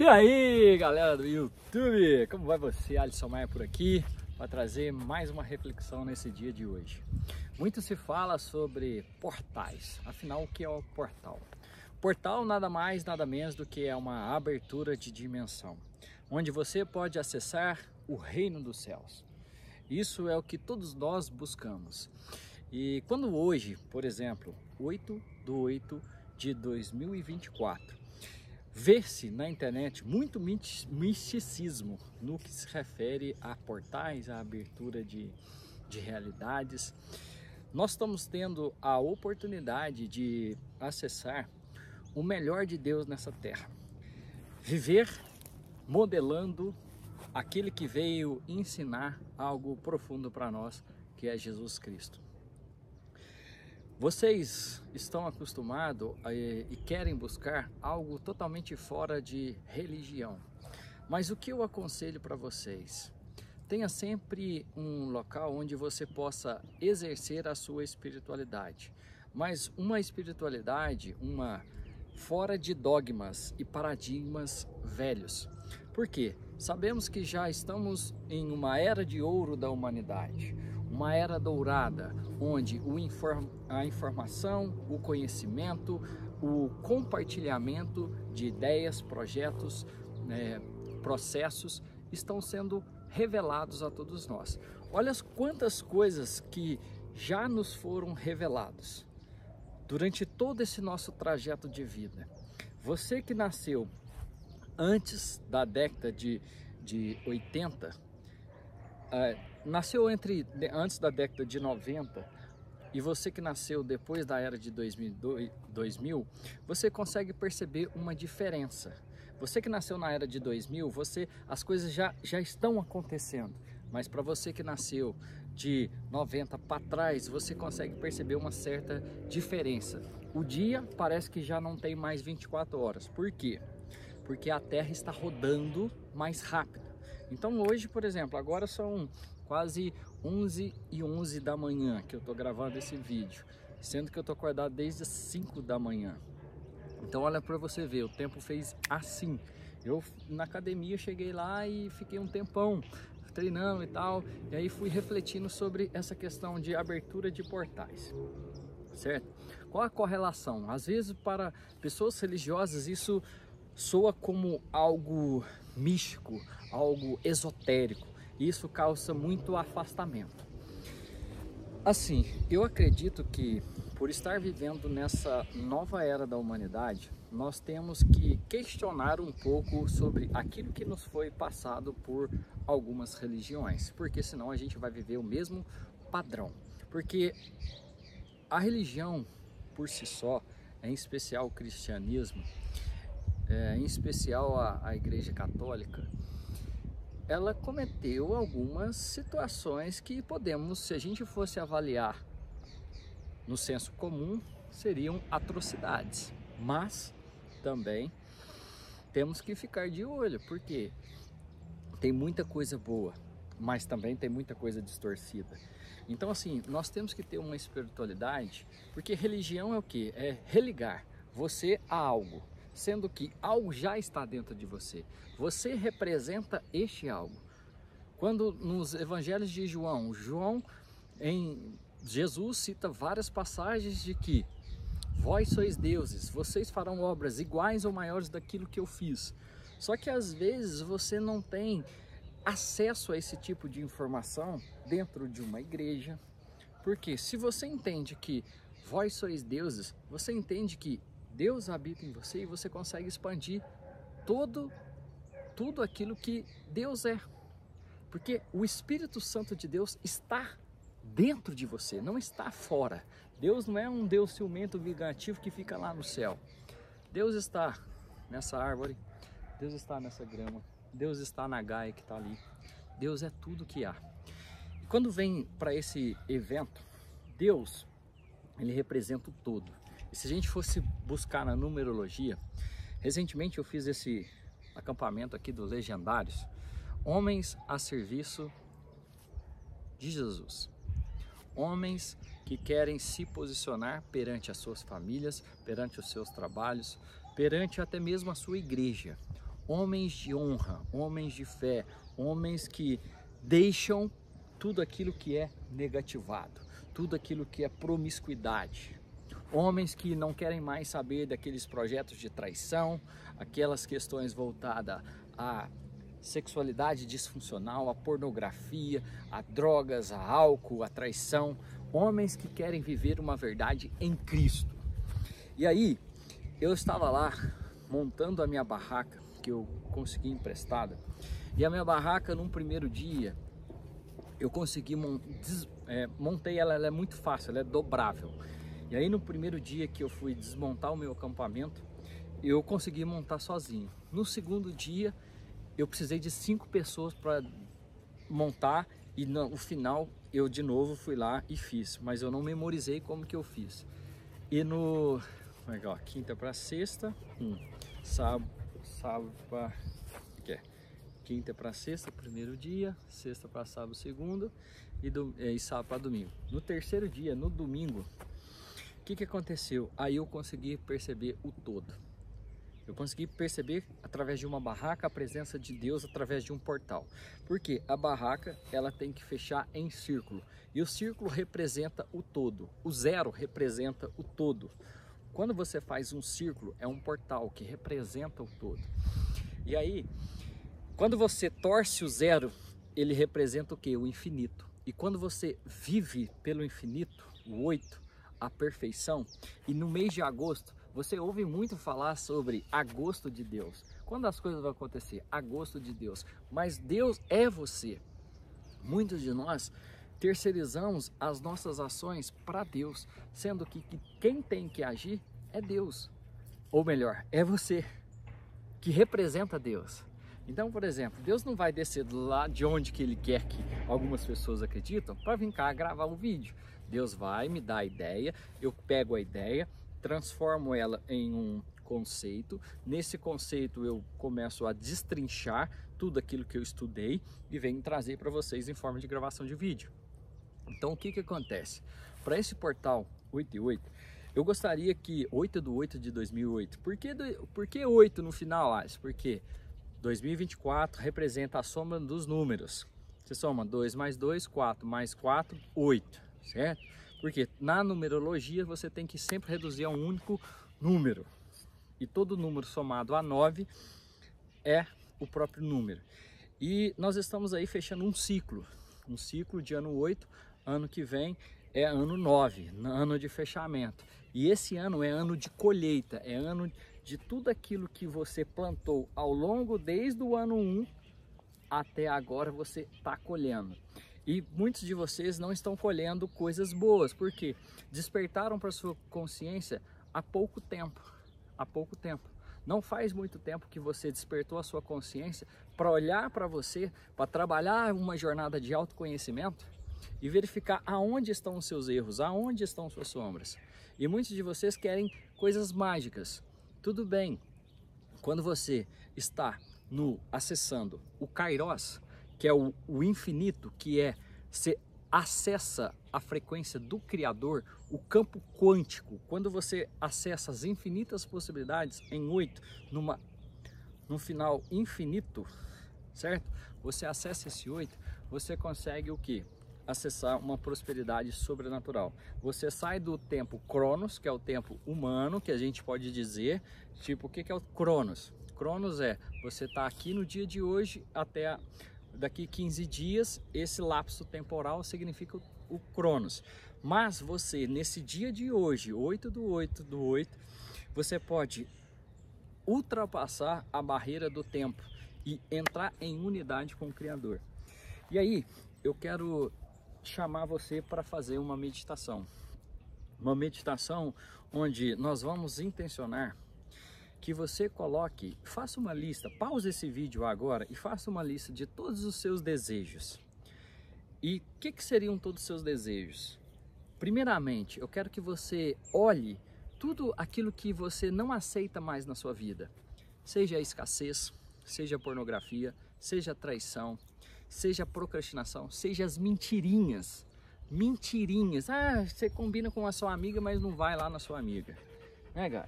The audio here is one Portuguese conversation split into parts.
E aí, galera do YouTube, como vai você? Alisson Maia por aqui para trazer mais uma reflexão nesse dia de hoje. Muito se fala sobre portais, afinal o que é o portal? Portal nada mais, nada menos do que é uma abertura de dimensão, onde você pode acessar o reino dos céus. Isso é o que todos nós buscamos. E quando hoje, por exemplo, 8/8/2024, vê-se na internet muito misticismo no que se refere a portais, a abertura de realidades. Nós estamos tendo a oportunidade de acessar o melhor de Deus nessa terra. Viver modelando aquele que veio ensinar algo profundo para nós, que é Jesus Cristo. Vocês estão acostumados e querem buscar algo totalmente fora de religião. Mas o que eu aconselho para vocês? Tenha sempre um local onde você possa exercer a sua espiritualidade. Mas uma espiritualidade, fora de dogmas e paradigmas velhos. Por quê? Sabemos que já estamos em uma era de ouro da humanidade. Uma era dourada, onde a informação, o conhecimento, o compartilhamento de ideias, projetos, processos estão sendo revelados a todos nós. Olha quantas coisas que já nos foram reveladas durante todo esse nosso trajeto de vida. Você que nasceu antes da década de 80, nasceu antes da década de 90 e você que nasceu depois da era de 2000, você consegue perceber uma diferença. Você que nasceu na era de 2000, as coisas já estão acontecendo, mas para você que nasceu de 90 para trás, você consegue perceber uma certa diferença. O dia parece que já não tem mais 24 horas. Por quê? Porque a Terra está rodando mais rápido. Então hoje, por exemplo, agora são quase 11h11 da manhã que eu estou gravando esse vídeo, sendo que eu estou acordado desde as 5 da manhã. Então olha para você ver, o tempo fez assim. Eu na academia cheguei lá e fiquei um tempão treinando e tal, e aí fui refletindo sobre essa questão de abertura de portais, certo? Qual a correlação? Às vezes para pessoas religiosas isso soa como algo místico, algo esotérico, e isso causa muito afastamento. Assim, eu acredito que por estar vivendo nessa nova era da humanidade, nós temos que questionar um pouco sobre aquilo que nos foi passado por algumas religiões, porque senão a gente vai viver o mesmo padrão. Porque a religião por si só, em especial o cristianismo, em especial a Igreja Católica, ela cometeu algumas situações que podemos, se a gente fosse avaliar no senso comum, seriam atrocidades. Mas também temos que ficar de olho, porque tem muita coisa boa, mas também tem muita coisa distorcida. Então assim, nós temos que ter uma espiritualidade, porque religião é o quê? É religar você a algo, sendo que algo já está dentro de você. Você representa este algo. Quando nos evangelhos de Jesus cita várias passagens de que vós sois deuses, vocês farão obras iguais ou maiores daquilo que eu fiz. Só que às vezes você não tem acesso a esse tipo de informação dentro de uma igreja. Porque se você entende que vós sois deuses, você entende que Deus habita em você e você consegue expandir tudo aquilo que Deus é. Porque o Espírito Santo de Deus está dentro de você, não está fora. Deus não é um Deus ciumento, vingativo que fica lá no céu. Deus está nessa árvore, Deus está nessa grama, Deus está na gaia que está ali. Deus é tudo que há. E quando vem para esse evento, Deus, ele representa o todo. E se a gente fosse buscar na numerologia, recentemente eu fiz esse acampamento aqui dos Legendários, homens a serviço de Jesus. Homens que querem se posicionar perante as suas famílias, perante os seus trabalhos, perante até mesmo a sua igreja. homens de honra, homens de fé, homens que deixam tudo aquilo que é negativado, tudo aquilo que é promiscuidade. Homens que não querem mais saber daqueles projetos de traição, aquelas questões voltadas à sexualidade disfuncional, à pornografia, a drogas, a álcool, a traição. Homens que querem viver uma verdade em Cristo. E aí, eu estava lá montando a minha barraca, que eu consegui emprestada. E a minha barraca, num primeiro dia, eu consegui montei ela, ela é muito fácil, ela é dobrável. E aí no primeiro dia que eu fui desmontar o meu acampamento, eu consegui montar sozinho. No segundo dia, eu precisei de 5 pessoas para montar e no final eu de novo fui lá e fiz, mas eu não memorizei como que eu fiz. E no quinta para sexta, quinta para sexta, primeiro dia, sexta para sábado, segundo e sábado para domingo. No terceiro dia, no domingo, o que aconteceu? Aí eu consegui perceber o todo. Eu consegui perceber através de uma barraca a presença de Deus através de um portal. Porque a barraca ela tem que fechar em círculo. E o círculo representa o todo. O zero representa o todo. Quando você faz um círculo, é um portal que representa o todo. E aí, quando você torce o zero, ele representa o quê? O infinito. E quando você vive pelo infinito, o 8, a perfeição, e no mês de agosto, você ouve muito falar sobre agosto de Deus. Quando as coisas vão acontecer? Agosto de Deus. Mas Deus é você. Muitos de nós terceirizamos as nossas ações para Deus, sendo que quem tem que agir é Deus. Ou melhor, é você, que representa Deus. Então, por exemplo, Deus não vai descer lá de onde que Ele quer que algumas pessoas acreditam para vir cá gravar um vídeo. Deus vai me dar a ideia, eu pego a ideia, transformo ela em um conceito. Nesse conceito eu começo a destrinchar tudo aquilo que eu estudei e venho trazer para vocês em forma de gravação de vídeo. Então, o que acontece? Para esse portal 88, eu gostaria que 8/8 de 2008. Por que 8 no final, Alisson? Porque 2024 representa a soma dos números. Você soma 2 mais 2, 4 mais 4, 8, certo? Porque na numerologia você tem que sempre reduzir a um único número. E todo número somado a 9 é o próprio número. E nós estamos aí fechando um ciclo de ano 8, ano que vem é ano 9, ano de fechamento. E esse ano é ano de colheita, é ano de tudo aquilo que você plantou ao longo desde o ano 1 até agora você está colhendo. E muitos de vocês não estão colhendo coisas boas, porque despertaram para sua consciência há pouco tempo. Há pouco tempo. Não faz muito tempo que você despertou a sua consciência para olhar para você, para trabalhar uma jornada de autoconhecimento e verificar aonde estão os seus erros, aonde estão suas sombras. E muitos de vocês querem coisas mágicas. Tudo bem, quando você está acessando o Kairos, que é o infinito, que é você acessa a frequência do Criador, o campo quântico, quando você acessa as infinitas possibilidades em 8, num final infinito, certo? Você acessa esse 8, você consegue o quê? Acessar uma prosperidade sobrenatural. Você sai do tempo Cronos, que é o tempo humano, que a gente pode dizer, tipo, o que é o Cronos? Cronos é, você está aqui no dia de hoje até daqui 15 dias, esse lapso temporal significa o Cronos. Mas você, nesse dia de hoje, 8/8/8, você pode ultrapassar a barreira do tempo e entrar em unidade com o Criador. E aí, eu quero chamar você para fazer uma meditação. Uma meditação onde nós vamos intencionar que você faça uma lista, pause esse vídeo agora e faça uma lista de todos os seus desejos. E o que seriam todos os seus desejos? Primeiramente, eu quero que você olhe tudo aquilo que você não aceita mais na sua vida. Seja a escassez, seja a pornografia, seja a traição, seja a procrastinação, seja as mentirinhas. Mentirinhas. Ah, você combina com a sua amiga, mas não vai lá na sua amiga. Né, Gai?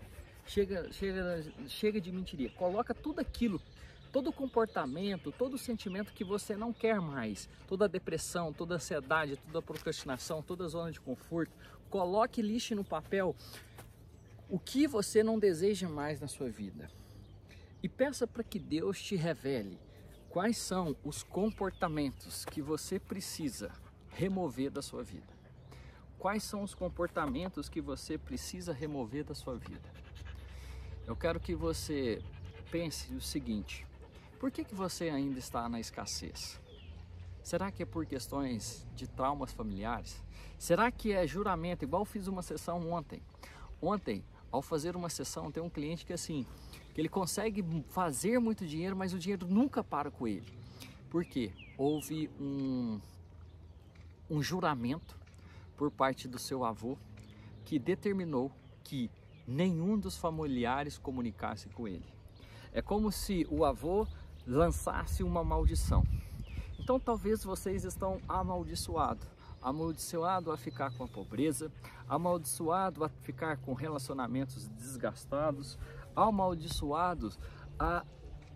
chega de mentiria. Coloca tudo aquilo, todo o comportamento, todo o sentimento que você não quer mais, toda a depressão, toda a ansiedade, toda a procrastinação, toda a zona de conforto. Coloque e lixe no papel o que você não deseja mais na sua vida. E peça para que Deus te revele quais são os comportamentos que você precisa remover da sua vida. Quais são os comportamentos que você precisa remover da sua vida? Eu quero que você pense o seguinte: por que você ainda está na escassez? Será que é por questões de traumas familiares? Será que é juramento? Igual eu fiz uma sessão ontem. Ontem, ao fazer uma sessão, tem um cliente que que ele consegue fazer muito dinheiro, mas o dinheiro nunca para com ele. Por quê? Houve um juramento por parte do seu avô que determinou que nenhum dos familiares comunicasse com ele. É como se o avô lançasse uma maldição. Então talvez vocês estão amaldiçoados a ficar com a pobreza, amaldiçoado a ficar com relacionamentos desgastados, amaldiçoados a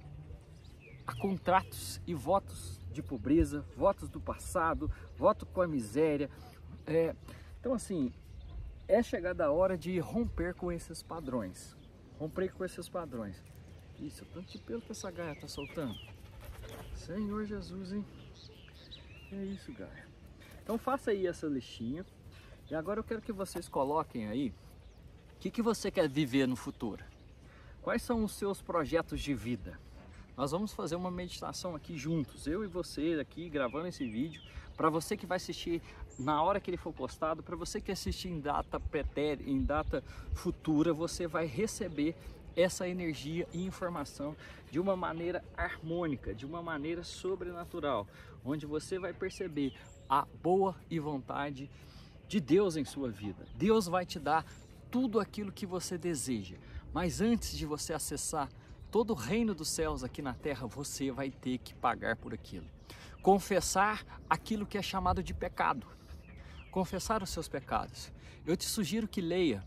contratos e votos de pobreza, votos do passado, voto com a miséria. Então assim, é chegada a hora de romper com esses padrões. Romper com esses padrões. Isso, tanto de pelo que essa gaia tá soltando. Senhor Jesus, hein? É isso, gaia. Então faça aí essa listinha. E agora eu quero que vocês coloquem aí o que você quer viver no futuro. Quais são os seus projetos de vida? Nós vamos fazer uma meditação aqui juntos, eu e você aqui gravando esse vídeo. Para você que vai assistir na hora que ele for postado, para você que assistir em data pretérita, em data futura, você vai receber essa energia e informação de uma maneira harmônica, de uma maneira sobrenatural, onde você vai perceber a boa e vontade de Deus em sua vida. Deus vai te dar tudo aquilo que você deseja, mas antes de você acessar todo o reino dos céus aqui na terra, você vai ter que pagar por aquilo. Confessar aquilo que é chamado de pecado. Confessar os seus pecados. Eu te sugiro que leia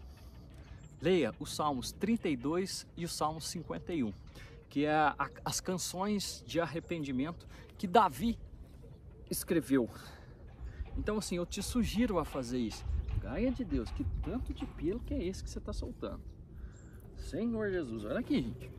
os Salmos 32 e o Salmo 51, que é as canções de arrependimento que Davi escreveu. Então assim, eu te sugiro a fazer isso. Gaia de Deus, que tanto de pelo que é esse que você está soltando? Senhor Jesus, olha aqui, gente.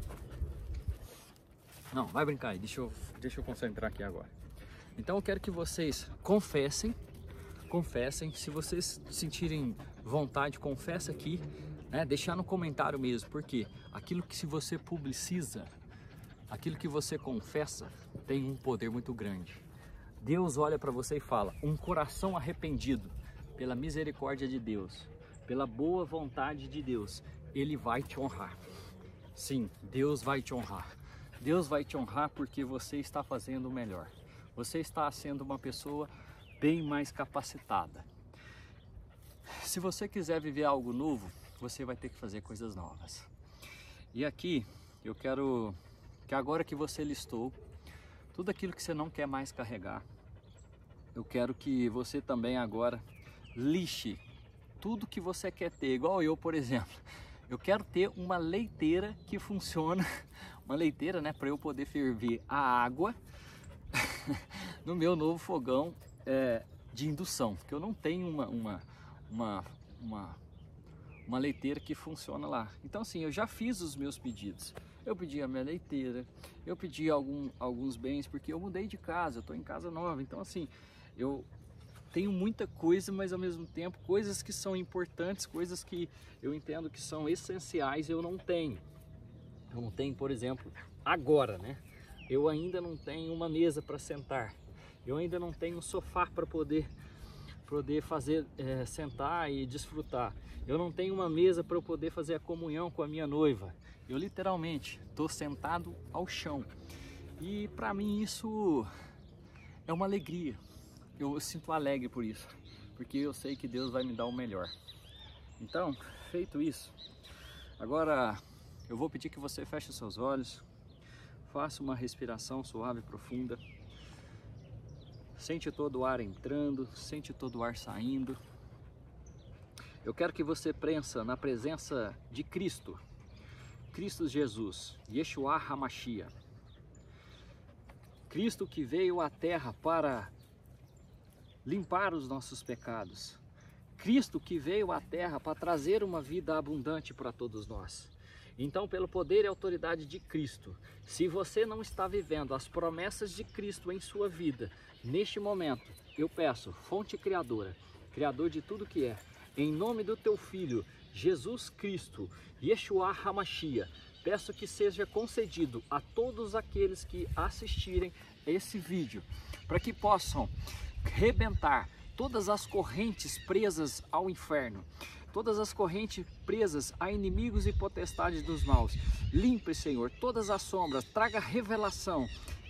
Não, vai brincar aí, deixa eu concentrar aqui agora. Então eu quero que vocês confessem, se vocês sentirem vontade, confessa aqui, né? Deixar no comentário mesmo, porque aquilo que se você publiciza, aquilo que você confessa, tem um poder muito grande. Deus olha para você e fala: um coração arrependido, pela misericórdia de Deus, pela boa vontade de Deus, Ele vai te honrar. Sim, Deus vai te honrar. Deus vai te honrar porque você está fazendo o melhor. Você está sendo uma pessoa bem mais capacitada. Se você quiser viver algo novo, você vai ter que fazer coisas novas. E aqui, eu quero que agora que você listou tudo aquilo que você não quer mais carregar, eu quero que você também agora lixe tudo que você quer ter. Igual eu, por exemplo. Eu quero ter uma leiteira que funciona, uma leiteira, né, para eu poder ferver a água no meu novo fogão de indução, porque eu não tenho uma leiteira que funciona lá. Então assim, eu já fiz os meus pedidos. Eu pedi a minha leiteira, eu pedi alguns bens, porque eu mudei de casa, eu estou em casa nova. Então assim, eu tenho muita coisa, mas ao mesmo tempo coisas que são importantes, coisas que eu entendo que são essenciais, eu não tenho. Eu não tenho, por exemplo, agora, né? Eu ainda não tenho uma mesa para sentar. Eu ainda não tenho um sofá para poder fazer, sentar e desfrutar. Eu não tenho uma mesa para eu poder fazer a comunhão com a minha noiva. Eu literalmente estou sentado ao chão. E para mim isso é uma alegria. Eu sinto alegre por isso, porque eu sei que Deus vai me dar o melhor. Então, feito isso, agora eu vou pedir que você feche os seus olhos, faça uma respiração suave e profunda. Sente todo o ar entrando, sente todo o ar saindo. Eu quero que você pensa na presença de Cristo, Cristo Jesus, Yeshua HaMashiach. Cristo que veio à terra para limpar os nossos pecados. Cristo que veio à terra para trazer uma vida abundante para todos nós. Então, pelo poder e autoridade de Cristo, se você não está vivendo as promessas de Cristo em sua vida, neste momento, eu peço, fonte criadora, criador de tudo que é, em nome do teu Filho, Jesus Cristo, Yeshua HaMashiach, peço que seja concedido a todos aqueles que assistirem esse vídeo, para que possam rebentar todas as correntes presas ao inferno, todas as correntes presas a inimigos e potestades dos maus. Limpe, Senhor, todas as sombras, traga revelação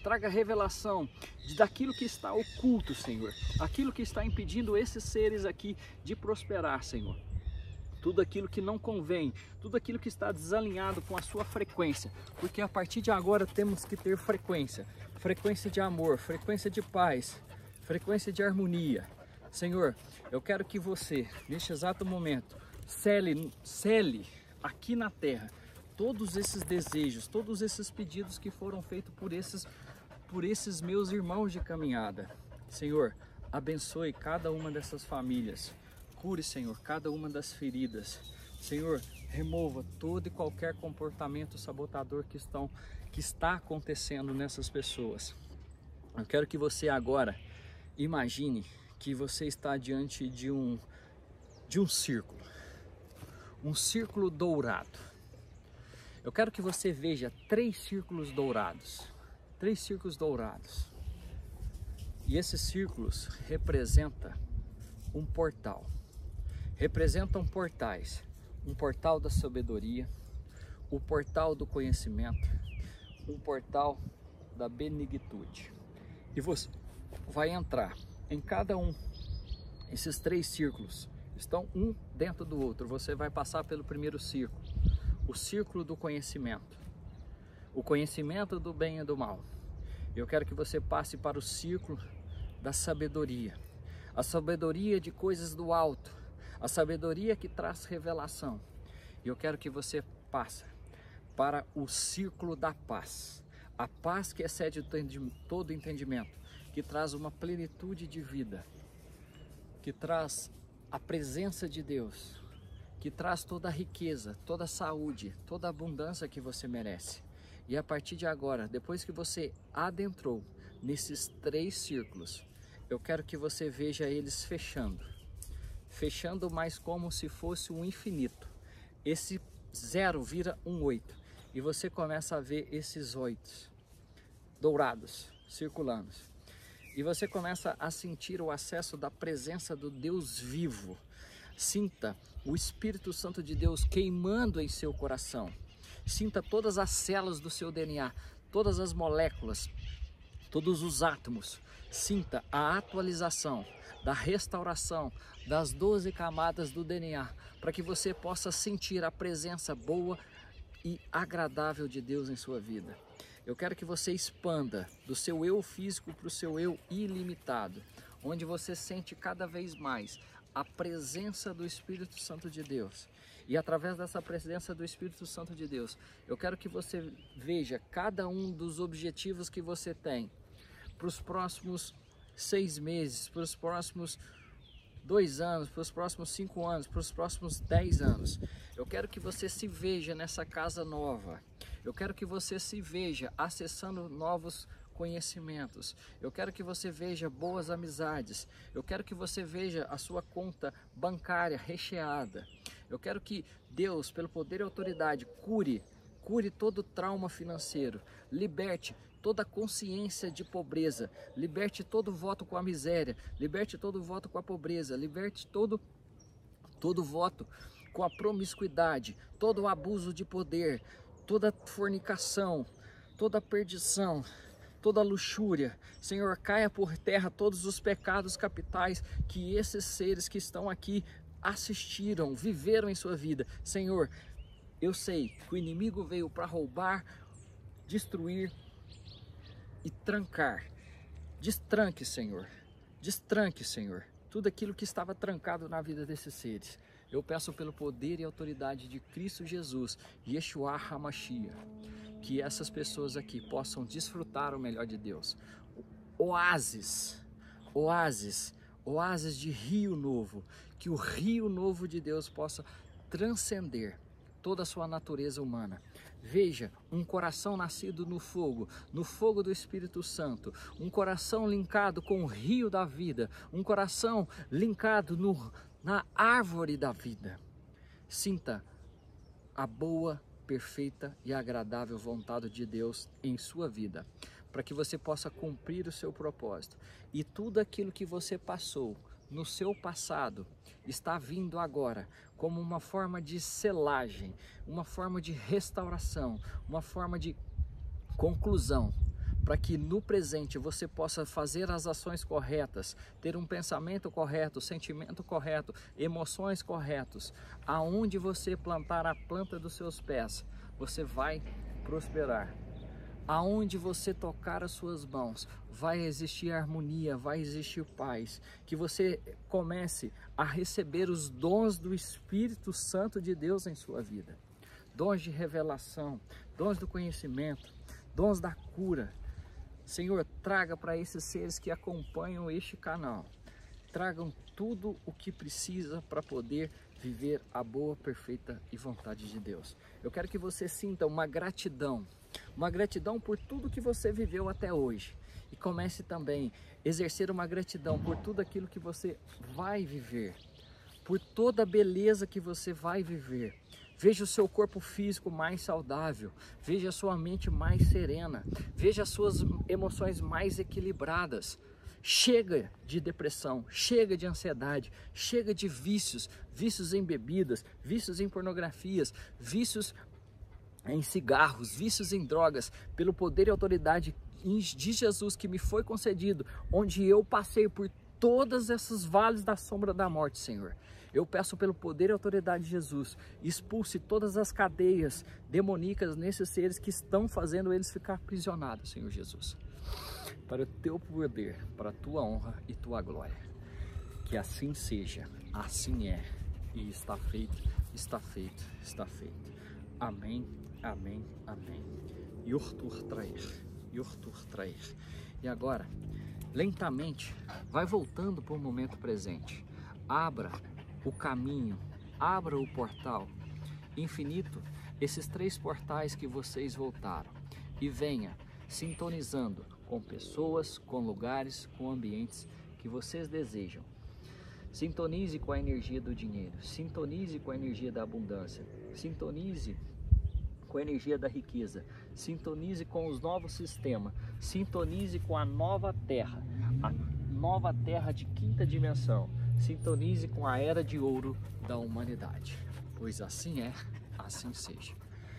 daquilo que está oculto, Senhor, aquilo que está impedindo esses seres aqui de prosperar, Senhor. Tudo aquilo que não convém, tudo aquilo que está desalinhado com a sua frequência, porque a partir de agora temos que ter frequência de amor, frequência de paz, frequência de harmonia. Senhor, eu quero que você, neste exato momento, cele aqui na terra todos esses desejos, todos esses pedidos que foram feitos por esses meus irmãos de caminhada. Senhor, abençoe cada uma dessas famílias. Cure, Senhor, cada uma das feridas. Senhor, remova todo e qualquer comportamento sabotador que está acontecendo nessas pessoas. Eu quero que você agora imagine que você está diante de um círculo dourado. Eu quero que você veja 3 círculos dourados. E esses círculos representam um portal. Representam portais. Um portal da sabedoria, o portal do conhecimento, um portal da benignitude. E você vai entrar em cada um. Esses 3 círculos estão um dentro do outro. Você vai passar pelo primeiro círculo, o círculo do conhecimento, o conhecimento do bem e do mal. Eu quero que você passe para o círculo da sabedoria, a sabedoria de coisas do alto, a sabedoria que traz revelação. E eu quero que você passe para o círculo da paz, a paz que excede todo entendimento, que traz uma plenitude de vida, que traz a presença de Deus, que traz toda a riqueza, toda a saúde, toda a abundância que você merece. E a partir de agora, depois que você adentrou nesses 3 círculos, eu quero que você veja eles fechando mais como se fosse um infinito. Esse 0 vira um 8 e você começa a ver esses 8 dourados circulando. E você começa a sentir o acesso da presença do Deus vivo. Sinta o Espírito Santo de Deus queimando em seu coração. Sinta todas as células do seu DNA, todas as moléculas, todos os átomos. Sinta a atualização, da restauração das 12 camadas do DNA, para que você possa sentir a presença boa e agradável de Deus em sua vida. Eu quero que você expanda do seu eu físico para o seu eu ilimitado, onde você sente cada vez mais a presença do Espírito Santo de Deus. E através dessa presença do Espírito Santo de Deus, eu quero que você veja cada um dos objetivos que você tem para os próximos 6 meses, para os próximos 2 anos, para os próximos 5 anos, para os próximos 10 anos. Eu quero que você se veja nessa casa nova. Eu quero que você se veja acessando novos conhecimentos. Eu quero que você veja boas amizades. Eu quero que você veja a sua conta bancária recheada. Eu quero que Deus, pelo poder e autoridade, cure todo trauma financeiro, liberte toda consciência de pobreza, liberte todo voto com a miséria, liberte todo voto com a pobreza, liberte todo voto com a promiscuidade, todo o abuso de poder, toda fornicação, toda perdição, toda luxúria. Senhor, caia por terra todos os pecados capitais que esses seres que estão aqui assistiram, viveram em sua vida. Senhor, eu sei que o inimigo veio para roubar, destruir e trancar. Destranque, Senhor. Destranque, Senhor, tudo aquilo que estava trancado na vida desses seres. Eu peço pelo poder e autoridade de Cristo Jesus, Yeshua HaMashiach, que essas pessoas aqui possam desfrutar o melhor de Deus. Oásis de rio novo, que o rio novo de Deus possa transcender toda a sua natureza humana. Veja, um coração nascido no fogo do Espírito Santo, um coração linkado com o rio da vida, um coração linkado na árvore da vida. Sinta a boa, perfeita e agradável vontade de Deus em sua vida, para que você possa cumprir o seu propósito. E tudo aquilo que você passou no seu passado está vindo agora como uma forma de selagem, uma forma de restauração, uma forma de conclusão, para que no presente você possa fazer as ações corretas, ter um pensamento correto, sentimento correto, emoções corretos. Aonde você plantar a planta dos seus pés, você vai prosperar. Aonde você tocar as suas mãos, vai existir harmonia, vai existir paz. Que você comece a receber os dons do Espírito Santo de Deus em sua vida. Dons de revelação, dons do conhecimento, dons da cura. Senhor, traga para esses seres que acompanham este canal, tragam tudo o que precisa para poder viver a boa, perfeita e vontade de Deus. Eu quero que você sinta uma gratidão por tudo que você viveu até hoje. E comece também a exercer uma gratidão por tudo aquilo que você vai viver, por toda a beleza que você vai viver. Veja o seu corpo físico mais saudável, veja a sua mente mais serena, veja as suas emoções mais equilibradas. Chega de depressão, chega de ansiedade, chega de vícios, vícios em bebidas, vícios em pornografias, vícios em cigarros, vícios em drogas, pelo poder e autoridade de Jesus que me foi concedido, onde eu passei por todas essas vales da sombra da morte, Senhor. Eu peço pelo poder e autoridade de Jesus, expulse todas as cadeias demoníacas nesses seres que estão fazendo eles ficar aprisionados, Senhor Jesus. Para o teu poder, para a tua honra e tua glória. Que assim seja, assim é, e está feito, está feito, está feito. Amém, amém, amém. Yurtur trair, Yurtur trair. E agora, lentamente, vai voltando para o momento presente. Abra o caminho, abra o portal infinito, esses 3 portais que vocês voltaram, e venha sintonizando com pessoas, com lugares, com ambientes que vocês desejam. Sintonize com a energia do dinheiro, sintonize com a energia da abundância, sintonize com a energia da riqueza, sintonize com os novos sistemas, sintonize com a nova terra de 5ª dimensão, sintonize com a era de ouro da humanidade, pois assim é, assim seja.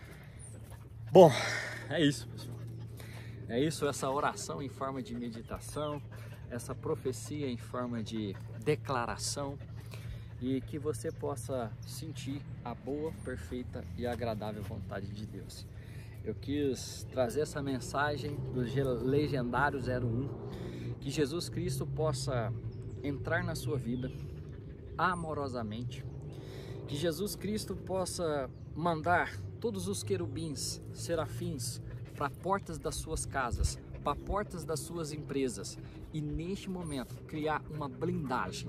Bom, é isso, pessoal. É isso, essa oração em forma de meditação, essa profecia em forma de declaração, e que você possa sentir a boa, perfeita e agradável vontade de Deus. Eu quis trazer essa mensagem do Legendário 01, que Jesus Cristo possa entrar na sua vida amorosamente, que Jesus Cristo possa mandar todos os querubins, serafins, para portas das suas casas, para portas das suas empresas, e neste momento criar uma blindagem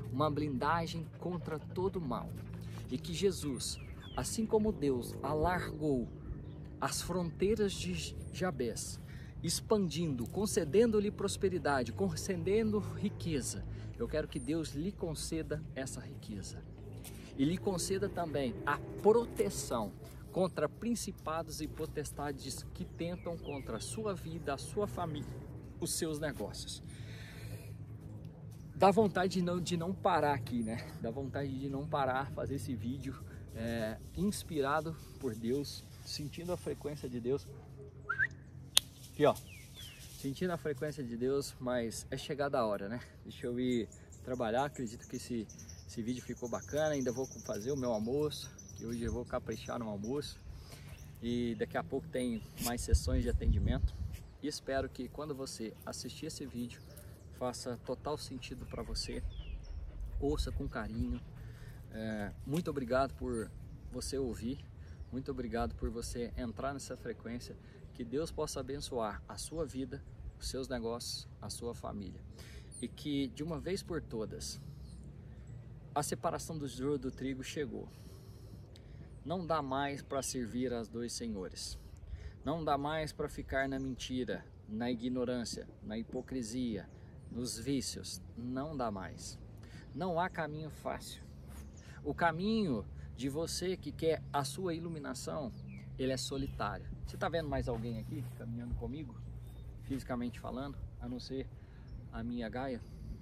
contra todo mal. E que Jesus, assim como Deus alargou as fronteiras de Jabes, expandindo, concedendo-lhe prosperidade, concedendo riqueza, eu quero que Deus lhe conceda essa riqueza e lhe conceda também a proteção contra principados e potestades que tentam contra a sua vida, a sua família, os seus negócios. Dá vontade de não parar aqui, né? Dá vontade de não parar, fazer esse vídeo inspirado por Deus, sentindo a frequência de Deus. Aqui, ó, sentindo a frequência de Deus, mas é chegada a hora, né? Deixa eu ir trabalhar. Acredito que esse vídeo ficou bacana. Ainda vou fazer o meu almoço, que hoje eu vou caprichar no almoço, e daqui a pouco tem mais sessões de atendimento, e espero que quando você assistir esse vídeo faça total sentido para você. Ouça com carinho, Muito obrigado por você ouvir, muito obrigado por você entrar nessa frequência. Que Deus possa abençoar a sua vida, os seus negócios, a sua família. E que de uma vez por todas, a separação do joio do trigo chegou. Não dá mais para servir aos dois senhores. Não dá mais para ficar na mentira, na ignorância, na hipocrisia, nos vícios. Não dá mais. Não há caminho fácil. O caminho de você que quer a sua iluminação, ele é solitário. Você está vendo mais alguém aqui caminhando comigo, fisicamente falando, a não ser a minha Gaia?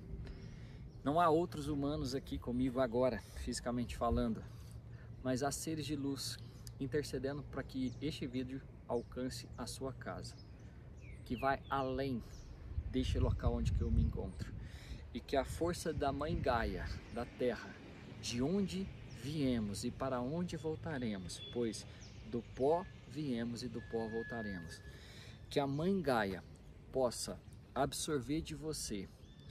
Não há outros humanos aqui comigo agora, fisicamente falando, mas há seres de luz intercedendo para que este vídeo alcance a sua casa, que vai além deste local onde que eu me encontro, e que a força da Mãe Gaia, da Terra, de onde viemos e para onde voltaremos, pois do pó viemos e do pó voltaremos, que a Mãe Gaia possa absorver de você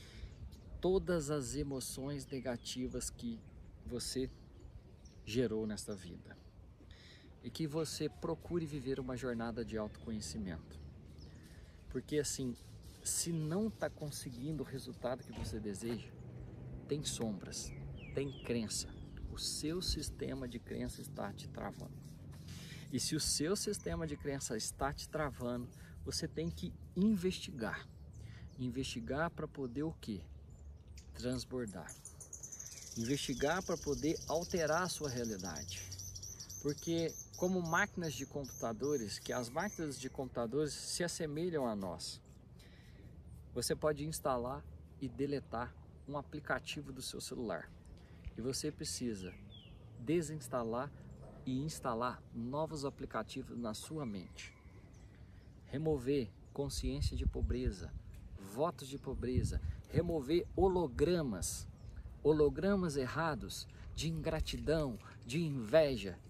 todas as emoções negativas que você gerou nesta vida, e que você procure viver uma jornada de autoconhecimento, porque assim, se não está conseguindo o resultado que você deseja, tem sombras, tem crença, o seu sistema de crença está te travando. E se o seu sistema de crença está te travando, você tem que investigar para poder o quê? Transbordar. Investigar para poder alterar a sua realidade. Porque como máquinas de computadores, que as máquinas de computadores se assemelham a nós, você pode instalar e deletar um aplicativo do seu celular. E você precisa desinstalar e instalar novos aplicativos na sua mente. Remover consciência de pobreza, votos de pobreza, remover hologramas errados de ingratidão, de inveja,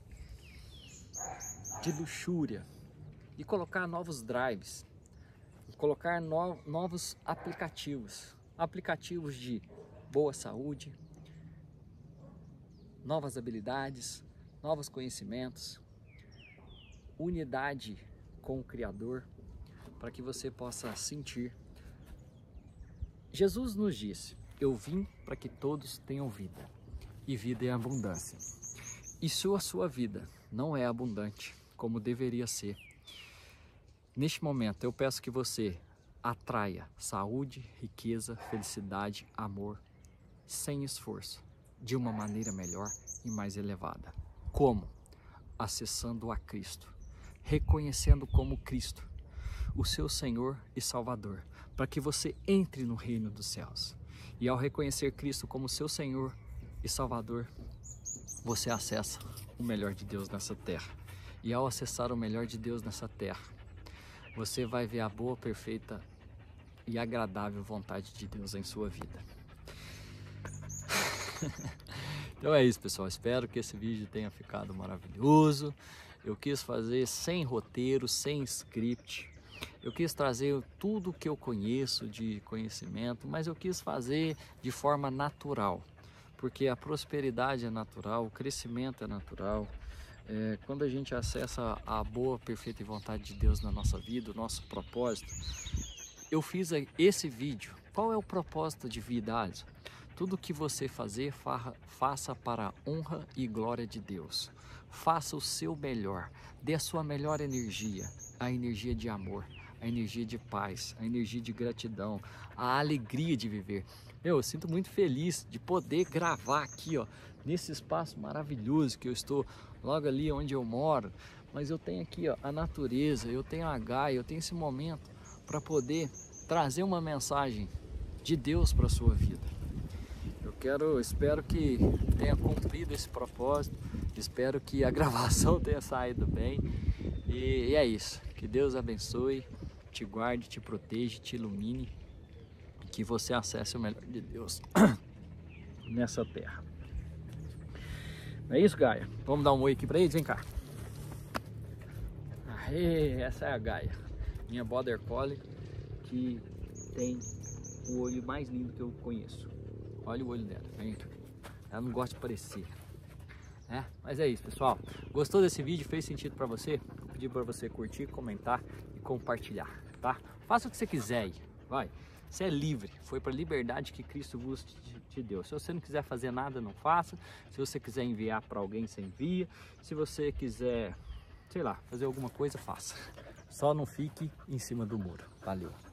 de luxúria, e colocar novos drives, colocar novos aplicativos de boa saúde, novas habilidades, novos conhecimentos, unidade com o Criador, para que você possa sentir. Jesus nos disse: eu vim para que todos tenham vida, e vida em abundância. E se a sua vida não é abundante como deveria ser, neste momento eu peço que você atraia saúde, riqueza, felicidade, amor, sem esforço, de uma maneira melhor e mais elevada. Como? Acessando a Cristo, reconhecendo como Cristo o seu Senhor e Salvador, para que você entre no reino dos céus. E ao reconhecer Cristo como seu Senhor e Salvador, você acessa o melhor de Deus nessa terra. E ao acessar o melhor de Deus nessa terra, você vai ver a boa, perfeita e agradável vontade de Deus em sua vida. Então é isso, pessoal. Espero que esse vídeo tenha ficado maravilhoso. Eu quis fazer sem roteiro, sem script. Eu quis trazer tudo que eu conheço de conhecimento, mas eu quis fazer de forma natural, porque a prosperidade é natural, o crescimento é natural. Quando a gente acessa a boa, perfeita vontade de Deus na nossa vida, o nosso propósito, eu fiz esse vídeo. Qual é o propósito de vida, Alisson? Tudo que você fazer, faça para a honra e glória de Deus. Faça o seu melhor, dê a sua melhor energia, a energia de amor, a energia de paz, a energia de gratidão, a alegria de viver. Eu sinto muito feliz de poder gravar aqui, ó, nesse espaço maravilhoso que eu estou logo ali onde eu moro, mas eu tenho aqui, ó, a natureza, eu tenho a Gaia, eu tenho esse momento para poder trazer uma mensagem de Deus para a sua vida. Espero que tenha cumprido esse propósito, espero que a gravação tenha saído bem, e é isso. Que Deus abençoe, te guarde, te proteja, te ilumine, que você acesse o melhor de Deus nessa terra. Não é isso, Gaia? Vamos dar um oi aqui para eles, vem cá. Aê, essa é a Gaia, minha Border Collie, que tem o olho mais lindo que eu conheço. Olha o olho dela, vem. Ela não gosta de aparecer. né? Mas é isso, pessoal. Gostou desse vídeo? Fez sentido para você? Vou pedir para você curtir, comentar e compartilhar, tá? Faça o que você quiser aí, vai. Você é livre, foi para a liberdade que Cristo vos te deu. Se você não quiser fazer nada, não faça. Se você quiser enviar para alguém, você envia. Se você quiser, sei lá, fazer alguma coisa, faça. Só não fique em cima do muro. Valeu!